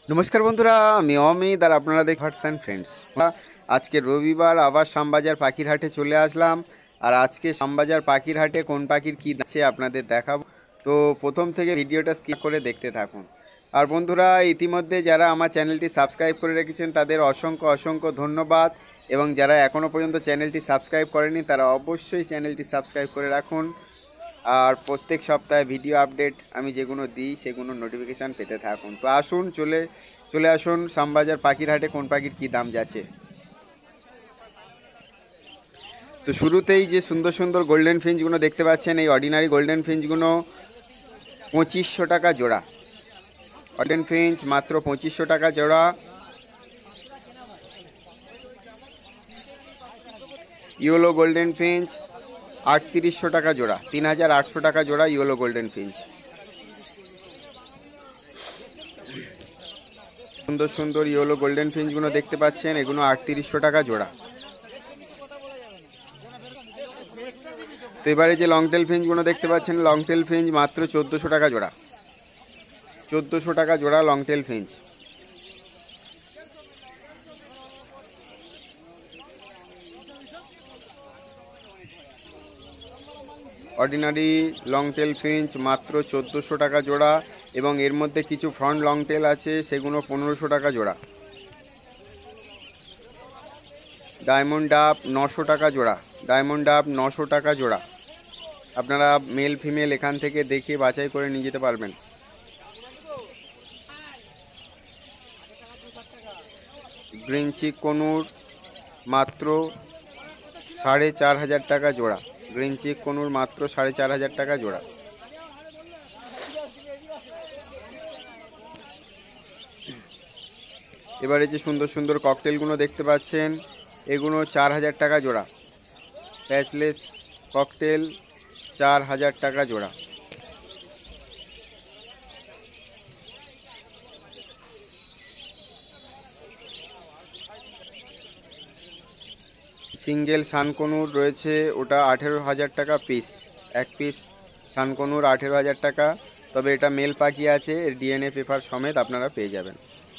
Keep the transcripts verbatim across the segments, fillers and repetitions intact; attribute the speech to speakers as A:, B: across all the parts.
A: নমস্কার বন্ধুরা, আমি অমিত আর আপনারা দেখ হার্টস অ্যান্ড ফ্রেন্ডস। আজকে রবিবার আবার শ্যামবাজার পাখির হাটে চলে আসলাম। আর আজকে শ্যামবাজার পাখির হাটে কোন পাখির কী আছে আপনাদের দেখাবো। তো প্রথম থেকে ভিডিওটা স্কিপ করে দেখতে থাকুন। আর বন্ধুরা, ইতিমধ্যে যারা আমার চ্যানেলটি সাবস্ক্রাইব করে রেখেছেন তাদের অসংখ্য অসংখ্য ধন্যবাদ, এবং যারা এখনও পর্যন্ত চ্যানেলটি সাবস্ক্রাইব করেনি তারা অবশ্যই চ্যানেলটি সাবস্ক্রাইব করে রাখুন। আর প্রত্যেক সপ্তাহে ভিডিও আপডেট আমি যেগুলো দিই সেগুলো নোটিফিকেশান পেতে থাকুন। তো আসুন চলে চলে আসুন শ্যামবাজার পাখির হাটে কোন পাখির কী দাম যাচ্ছে। তো শুরুতেই যে সুন্দর সুন্দর গোল্ডেন ফিঞ্চগুলো দেখতে পাচ্ছেন, এই অর্ডিনারি গোল্ডেন ফিঞ্চগুলো পঁচিশশো টাকা জোড়া। গোল্ডেন ফিঞ্চ মাত্র পঁচিশশো টাকা জোড়া। ইয়েলো গোল্ডেন ফিঞ্চ আটত্রিশশো টাকা জোড়া, তিন হাজার আটশো টাকা জোড়া ইয়েলো গোল্ডেন ফিঞ্চ। সুন্দর সুন্দর ইয়েলো গোল্ডেন ফিঞ্চগুলো দেখতে পাচ্ছেন, এগুলো আটত্রিশশো টাকা জোড়া। তো এবারে যে লংটেল ফিঞ্চগুলো দেখতে পাচ্ছেন, লংটেল ফিঞ্চ মাত্র চোদ্দোশো টাকা জোড়া, চোদ্দোশো টাকা জোড়া longtail finch. Ordinary longtail finch মাত্র চোদ্দোশো টাকা জোড়া, এবং এর মধ্যে কিছু ফ্রন্ট লংটেল আছে সেগুলো পনেরোশো টাকা জোড়া। ডায়মন্ড ডাব নশো টাকা জোড়া, ডায়মন্ড ডাব নশো টাকা জোড়া। আপনারা মেল ফিমেল এখান থেকে দেখে বাছাই করে নিয়ে যেতে পারবেন। গ্রিন চিক কনুর মাত্র সাড়ে চার হাজার টাকা জোড়া, গ্রিন চিক কনুর মাত্র সাড়ে চার হাজার টাকা জোড়া। এবারে যে সুন্দর সুন্দর ককটেলগুলো দেখতে পাচ্ছেন, এগুলো চার হাজার টাকা জোড়া। প্যাচলেস ককটেল চার হাজার টাকা জোড়া। সিঙ্গেল সানকনুর রয়েছে, ওটা আঠেরো হাজার টাকা পিস, এক পিস সানকনুর আঠেরো হাজার টাকা। তবে এটা মেল পাখি আছে, এর ডিএনএ পেপার সমেত আপনারা পেয়ে যাবেন।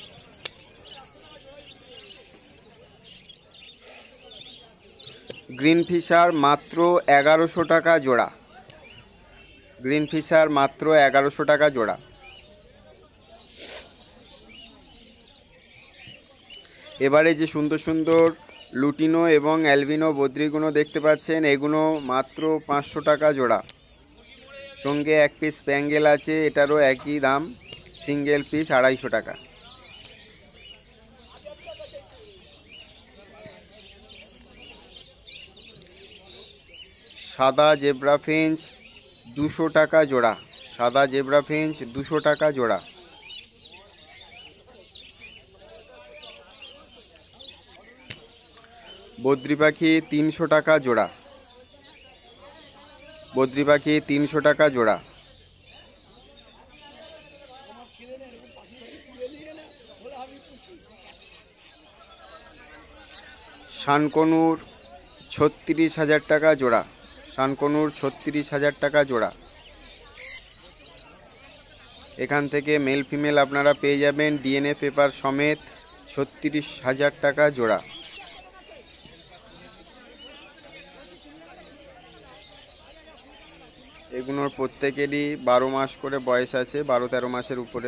A: গ্রিন ফিশার মাত্র এগারোশো টাকা জোড়া, গ্রিন ফিশার মাত্র এগারোশো টাকা জোড়া। এবারে যে সুন্দর সুন্দর লুটিনো এবং অ্যালবিনো বদ্রিগুলো দেখতে পাচ্ছেন, এগুলো মাত্র পাঁচশো টাকা জোড়া। সঙ্গে এক পিস স্প্যাঙ্গেল আছে, এটারও একই দাম, সিঙ্গেল পিস আড়াইশো টাকা। সাদা জেব্রা ফিঞ্চ দুশো টাকা জোড়া, সাদা জেব্রা ফিঞ্চ দুশো টাকা জোড়া। বদ্রি পাখি তিনশো টাকা জোড়া, বদ্রি পাখি তিনশো টাকা জোড়া। শানকনুর ছত্রিশ হাজার টাকা জোড়া, শানকনুর ছত্রিশ হাজার টাকা জোড়া। এখান থেকে মেল ফিমেল আপনারা পেয়ে যাবেন ডিএনএ পেপার সমেত, ছত্রিশ হাজার টাকা জোড়া। এগুলোর প্রত্যেকেরই বারো মাস করে বয়স আছে, বারো তেরো মাসের উপরে।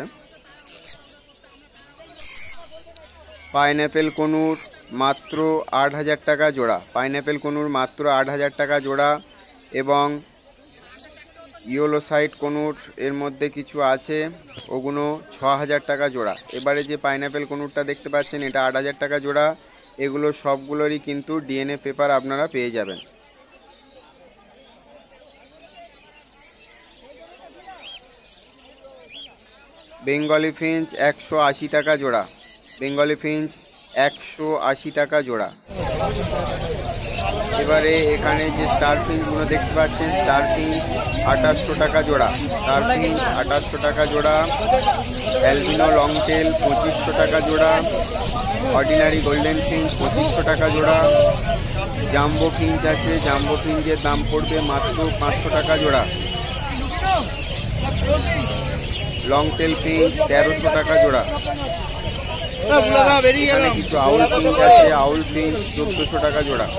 A: পাইনঅ্যাপেল কনুর মাত্র আট হাজার টাকা জোড়া, পাইনঅ্যাপেল কনুর মাত্র আট হাজার টাকা জোড়া। এবং ইয়েলো সাইড কনুর এর মধ্যে কিছু আছে, ওগুলো ছ হাজার টাকা জোড়া। এবারে যে পাইনঅ্যাপেল কনুরটা দেখতে পাচ্ছেন, এটা আট হাজার টাকা জোড়া। এগুলো সবগুলোরই কিন্তু ডিএনএ পেপার আপনারা পেয়ে যাবেন। বেঙ্গলি ফিঞ্চ একশো আশি টাকা জোড়া, বেঙ্গলি ফিঞ্চ একশো আশি টাকা জোড়া। এবারে এখানে যে স্টার ফিঞ্চগুলো দেখতে পাচ্ছেন, স্টার ফিঞ্চ আঠাশশো টাকা জোড়া, স্টার ফিঞ্চ আঠাশশো টাকা জোড়া। অ্যালবিনো লংটেল পঁচিশশো টাকা জোড়া। অর্ডিনারি গোল্ডেন ফিঞ্চ পঁচিশশো টাকা জোড়া। জাম্বো ফিঞ্চ আছে, জাম্বো ফিঞ্চের দাম পড়বে মাত্র পাঁচশো টাকা জোড়া। লং টেল ফিঞ্চ তেরোশো টাকা জোড়া। এখানে কিছু আউল ফিঞ্চ আছে, আউল ফিঞ্চ চোদ্দশো টাকা জোড়া।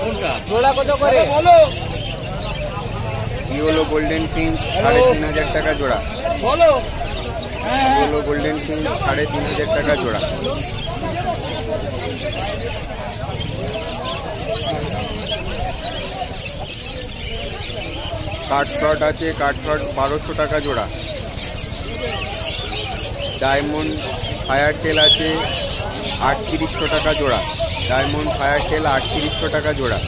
A: ইয়েলো গোল্ডেন ফিঞ্চ সাড়ে তিন হাজার টাকা জোড়া। ইয়েলো গোল্ডেন ফিঞ্চ সাড়ে তিন হাজার টাকা জোড়া। কাঠফ্রড আছে, কাঠফ্রড বারোশো টাকা জোড়া। ডায়মন্ড ফায়ার টেল আছে আটত্রিশশো টাকা জোড়া। ডায়মন্ড ফায়ার টেল আটত্রিশশো টাকা জোড়া।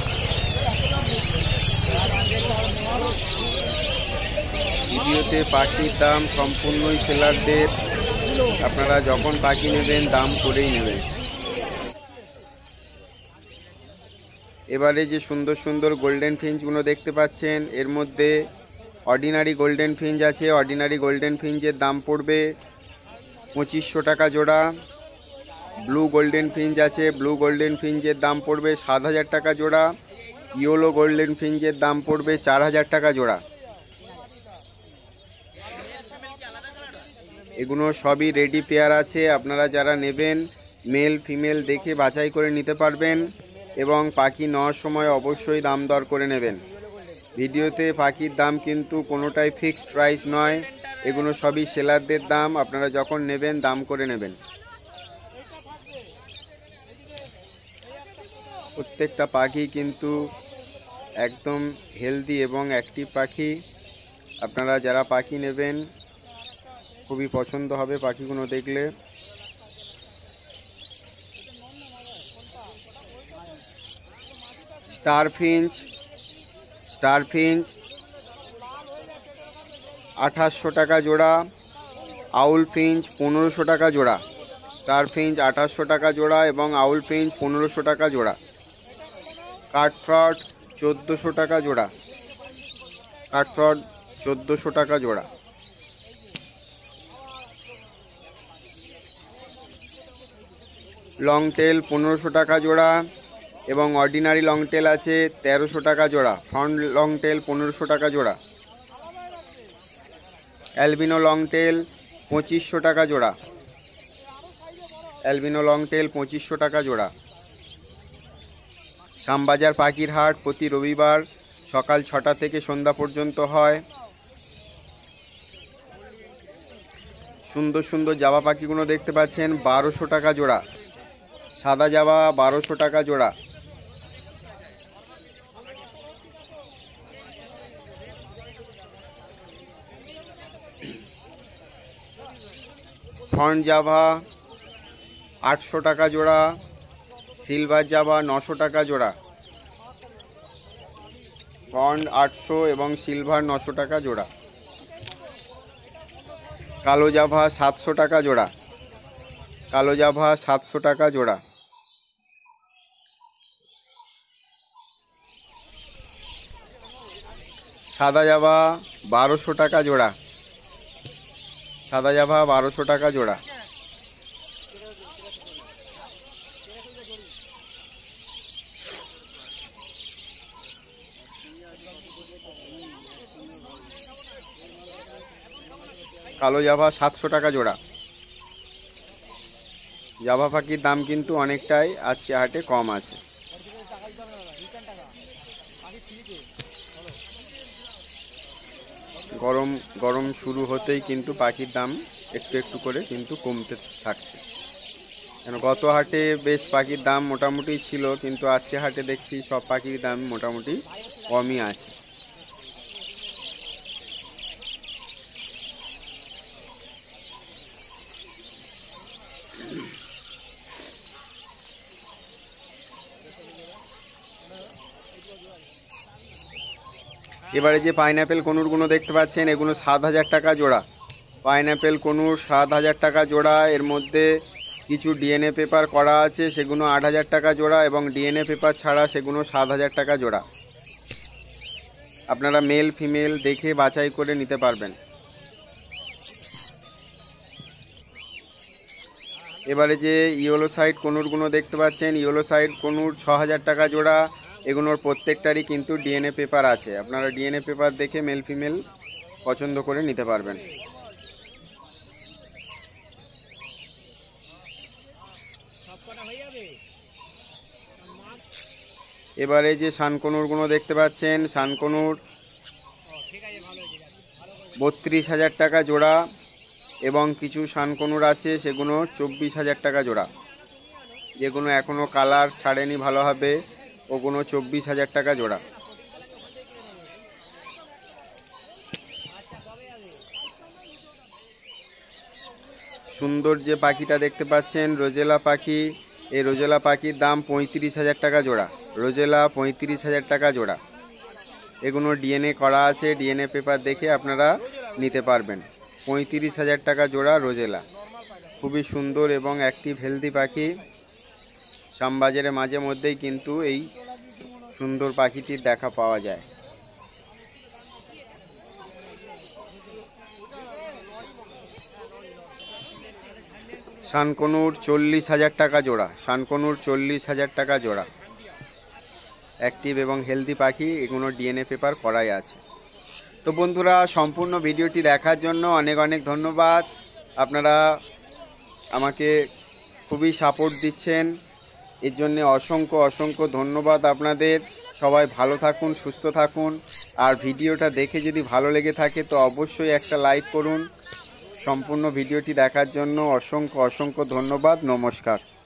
A: ভিডিওতে পাখির দাম সম্পূর্ণই সেলারদের, আপনারা যখন পাখি নেবেন দাম করেই নেবেন। এবারে যে সুন্দর সুন্দর গোল্ডেন ফিঞ্চগুলো দেখতে পাচ্ছেন, এর মধ্যে অর্ডিনারি গোল্ডেন ফিঞ্চ আছে। অর্ডিনারি গোল্ডেন ফিঞ্চের দাম পড়বে পঁচিশশো টাকা জোড়া। ব্লু গোল্ডেন ফিঞ্চ আছে, ব্লু গোল্ডেন ফিঞ্চের দাম পড়বে সাত হাজার টাকা জোড়া। ইয়েলো গোল্ডেন ফিঞ্চের দাম পড়বে চার হাজার টাকা জোড়া। এগুলো সবই রেডি পেয়ার আছে, আপনারা যারা নেবেন মেল ফিমেল দেখে বাছাই করে নিতে পারবেন এবং পাখি নেওয়ার সময় অবশ্যই দাম দর করে নেবেন। ভিডিওতে পাখির দাম কিন্তু কোনোটাই ফিক্সড প্রাইস নয়, এগুলো সবই সেলারদের দাম, আপনারা যখন নেবেন দাম করে নেবেন। প্রত্যেকটা পাখি কিন্তু একদম হেলদি এবং অ্যাক্টিভ পাখি। আপনারা যারা পাখি নেবেন খুবই পছন্দ হবে পাখিগুলো দেখলে। স্টার ফিঞ্চ, স্টার ফিঞ্চ আঠাশশো টাকা জোড়া। আউল ফিঞ্চ পনেরোশো টাকা জোড়া। স্টার ফিঞ্চ আঠাশশো টাকা জোড়া এবং আউল ফিঞ্চ পনেরোশো টাকা জোড়া। কাঠফ্রড চোদ্দোশো টাকা জোড়া। কাঠফ্রড চোদ্দোশো টাকা জোড়া। লং টেল পনেরোশো টাকা জোড়া এবং অর্ডিনারি লং টেল আছে তেরোশো টাকা জোড়া। ফ্রন্ট লং টেল পনেরোশো টাকা জোড়া। অ্যালবিনো লং টেল পঁচিশশো টাকা জোড়া। অ্যালবিনো লং টেল পঁচিশশো টাকা জোড়া। শ্যামবাজার পাখির হাট প্রতি রবিবার সকাল ছটা থেকে সন্ধ্যা পর্যন্ত হয়। সুন্দর সুন্দর জাবা পাখিগুলো দেখতে পাচ্ছেন বারোশো টাকা জোড়া। সাদা জাবা বারোশো টাকা জোড়া। ফন্ট জাভা আটশো টাকা জোড়া। সিলভার জাভা নশো টাকা জোড়া। ফন্ট আটশো এবং সিলভার নশো টাকা জোড়া। কালো জাভা সাতশো টাকা জোড়া। কালো জাভা সাতশো টাকা জোড়া। সাদা জাভা বারোশো টাকা জোড়া। সাদা জাভা বারোশো টাকা জোড়া। কালো জাভা সাতশো টাকা জোড়া। জাভা পাখির দাম কিন্তু অনেকটাই আজকে হাটে কম আছে। গরম গরম শুরু হতেই কিন্তু পাখির দাম একটু একটু করে কিন্তু কমতে থাকছে। কেন গত হাটে বেশ পাখির দাম মোটামুটি ছিল, কিন্তু আজকে হাটে দেখছি সব পাখির দাম মোটামুটি কমই আছে। এবারে যে পাইনঅ্যাপেল কনুরগুলো দেখতে পাচ্ছেন এগুলো সাত হাজার টাকা জোড়া। পাইনঅ্যাপেল কনুর সাত হাজার টাকা জোড়া। এর মধ্যে কিছু ডিএনএ পেপার করা আছে, সেগুলো আট হাজার টাকা জোড়া এবং ডিএনএ পেপার ছাড়া সেগুলো সাত হাজার টাকা জোড়া। আপনারা মেল ফিমেল দেখে বাছাই করে নিতে পারবেন। এবারে যে ইয়েলো সাইড কনুরগুলো দেখতে পাচ্ছেন, ইয়েলো সাইড কনুর ছ হাজার টাকা জোড়া। এগুলোর প্রত্যেকটারই কিন্তু ডিএনএ পেপার আছে, আপনারা ডিএনএ পেপার দেখে মেল ফিমেল পছন্দ করে নিতে পারবেন। এবারে যে শানকনুরগুলো দেখতে পাচ্ছেন, শানকনুর বত্রিশ হাজার টাকা জোড়া, এবং কিছু শানকনুর আছে সেগুলো চব্বিশ হাজার টাকা জোড়া। যেগুলো এখনও কালার ছাড়েনি ভালোভাবে, ওগুলো চব্বিশ হাজার টাকা জোড়া। সুন্দর যে পাখিটা দেখতে পাচ্ছেন রোজেলা পাখি, এই রোজেলা পাখির দাম পঁয়ত্রিশ হাজার টাকা জোড়া। রোজেলা পঁয়ত্রিশ হাজার টাকা জোড়া। এগুলো ডিএনএ করা আছে, ডিএনএ পেপার দেখে আপনারা নিতে পারবেন। পঁয়ত্রিশ হাজার টাকা জোড়া রোজেলা। খুবই সুন্দর এবং অ্যাক্টিভ হেলদি পাখি। শ্যামবাজারে মাঝে মধ্যেই কিন্তু এই সুন্দর পাখিটির দেখা পাওয়া যায়। শানকনুর চল্লিশ হাজার টাকা জোড়া। শানকনুর চল্লিশ হাজার টাকা জোড়া। অ্যাক্টিভ এবং হেলদি পাখি, এগুলো ডিএনএ পেপার করাই আছে। তো বন্ধুরা, সম্পূর্ণ ভিডিওটি দেখার জন্য অনেক অনেক ধন্যবাদ। আপনারা আমাকে খুবই সাপোর্ট দিচ্ছেন, এর জন্যে অসংখ্য অসংখ্য ধন্যবাদ আপনাদের। সবাই ভালো থাকুন, সুস্থ থাকুন। আর ভিডিওটা দেখে যদি ভালো লেগে থাকে তো অবশ্যই একটা লাইক করুন। সম্পূর্ণ ভিডিওটি দেখার জন্য অসংখ্য অসংখ্য ধন্যবাদ। নমস্কার।